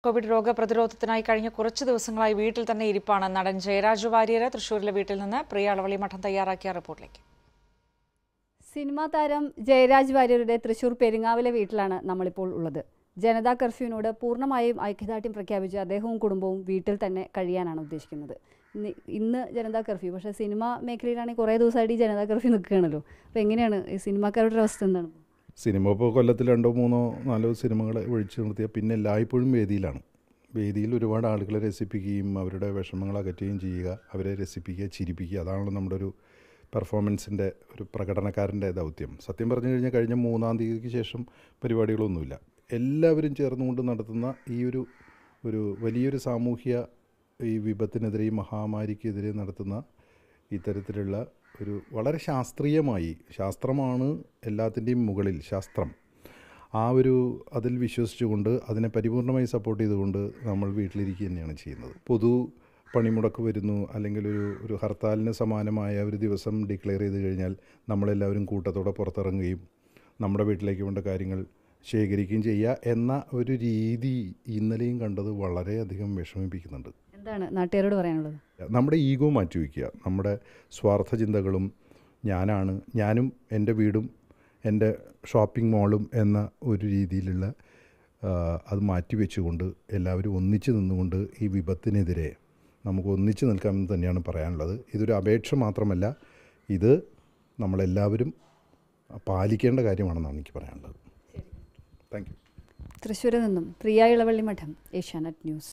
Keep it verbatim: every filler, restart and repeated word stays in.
Covid രോഗപ്രതിരോധത്തിനായി കഴിഞ്ഞ കുറച്ച് ദിവസങ്ങളായി വീട്ടിൽ തന്നെ ഇരിപ്പാണ് നടൻ ജയരാജ് വാര്യര്. തൃശൂരിലെ വീട്ടിൽ നിന്ന് പ്രിയ അളവള്ളി മഠം തയ്യാറാക്കിയ റിപ്പോർട്ടിലേക്ക്. സിനിമാ താരം ജയരാജ് വാര്യരുടെ തൃശൂർ പെരിങ്ങാവിലെ വീട്ടിലാണ് നമ്മളിപ്പോൾ ഉള്ളത്. ജനതാ കർഫ്യൂവിനോട് പൂർണ്ണമായും ഐക്യദാർഢ്യം പ്രഖ്യാപിച്ച് അദ്ദേഹവും കുടുംബവും വീട്ടിൽ തന്നെ കഴിയാനാണ് ഉദ്ദേശിക്കുന്നത്. ഇന്ന് ജനതാ കർഫ്യൂ, പക്ഷേ സിനിമാ മേഖലയിലാണെങ്കിൽ കുറേ ദിവസമായിട്ട് ഈ ജനതാ കർഫ്യൂ നിൽക്കുകയാണല്ലോ. അപ്പോൾ എങ്ങനെയാണ് ഈ സിനിമാക്കാരുടെ അവസ്ഥ? എന്താണ് സിനിമ? ഇപ്പോൾ കൊല്ലത്തിൽ രണ്ടോ മൂന്നോ നാലോ സിനിമകൾ ഒഴിച്ചു നിർത്തിയാൽ പിന്നെ എല്ലായ്പ്പോഴും വേദിയിലാണ്. വേദിയിൽ ഒരുപാട് ആളുകളെ രസിപ്പിക്കുകയും അവരുടെ വിഷമങ്ങൾ അകറ്റുകയും ചെയ്യുക, അവരെ രസിപ്പിക്കുക, ചിരിപ്പിക്കുക, അതാണല്ലോ നമ്മുടെ ഒരു പെർഫോമൻസിൻ്റെ ഒരു പ്രകടനക്കാരൻ്റെ ദൗത്യം. സത്യം പറഞ്ഞു കഴിഞ്ഞാൽ കഴിഞ്ഞ മൂന്നാം തീയതിക്ക് ശേഷം പരിപാടികളൊന്നുമില്ല. എല്ലാവരും ചേർന്നുകൊണ്ട് നടത്തുന്ന ഈ ഒരു ഒരു വലിയൊരു സാമൂഹ്യ ഈ വിപത്തിനെതിരെ, ഈ മഹാമാരിക്കെതിരെ നടത്തുന്ന ഇത്തരത്തിലുള്ള ഒരു വളരെ ശാസ്ത്രീയമായി, ശാസ്ത്രമാണ് എല്ലാത്തിൻ്റെയും മുകളിൽ ശാസ്ത്രം, ആ ഒരു അതിൽ വിശ്വസിച്ചുകൊണ്ട് അതിനെ പരിപൂർണമായി സപ്പോർട്ട് ചെയ്തുകൊണ്ട് നമ്മൾ വീട്ടിലിരിക്കുക തന്നെയാണ് ചെയ്യുന്നത്. പൊതു പണിമുടക്ക് വരുന്നു, അല്ലെങ്കിൽ ഒരു ഒരു ഹർത്താലിന് സമാനമായ ഒരു ദിവസം ഡിക്ലെയർ ചെയ്ത് കഴിഞ്ഞാൽ നമ്മളെല്ലാവരും കൂട്ടത്തോടെ പുറത്തിറങ്ങുകയും നമ്മുടെ വീട്ടിലേക്ക് വേണ്ട കാര്യങ്ങൾ ശേഖരിക്കുകയും ചെയ്യുക എന്ന ഒരു രീതി ഇന്നലെയും കണ്ടത് വളരെയധികം വിഷമിപ്പിക്കുന്നുണ്ട്. എന്താണ് നാട്ടുകാരോട് പറയാനുള്ളത്? നമ്മുടെ ഈഗോ മാറ്റി വയ്ക്കുക, നമ്മുടെ സ്വാർത്ഥ ചിന്തകളും ഞാനാണ്, ഞാനും എൻ്റെ വീടും എൻ്റെ ഷോപ്പിംഗ് മോളും എന്ന ഒരു രീതിയിലുള്ള അത് മാറ്റി വെച്ചുകൊണ്ട് എല്ലാവരും ഒന്നിച്ച് നിന്നുകൊണ്ട് ഈ വിപത്തിനെതിരെ നമുക്ക് ഒന്നിച്ച് നിൽക്കാമെന്ന് തന്നെയാണ് പറയാനുള്ളത്. ഇതൊരു അപേക്ഷ മാത്രമല്ല, ഇത് നമ്മളെല്ലാവരും പാലിക്കേണ്ട കാര്യമാണെന്നാണ് എനിക്ക് പറയാനുള്ളത്. Thank you. തൃശ്ശൂരിൽ നിന്നും പ്രിയ ഇളവള്ളി മഠം, ഏഷ്യാനെറ്റ് ന്യൂസ്.